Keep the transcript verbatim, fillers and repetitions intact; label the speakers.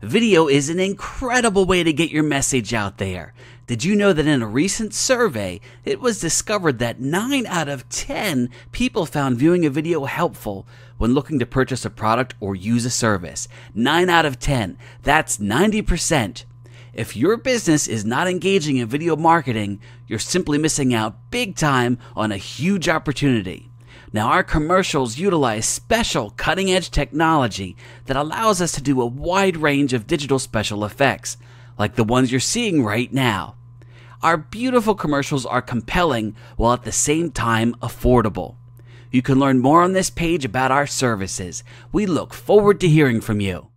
Speaker 1: Video is an incredible way to get your message out there. Did you know that in a recent survey, it was discovered that nine out of ten people found viewing a video helpful when looking to purchase a product or use a service? nine out of ten. That's ninety percent. If your business is not engaging in video marketing, you're simply missing out big time on a huge opportunity. Now, our commercials utilize special cutting-edge technology that allows us to do a wide range of digital special effects, like the ones you're seeing right now. Our beautiful commercials are compelling while at the same time affordable. You can learn more on this page about our services. We look forward to hearing from you.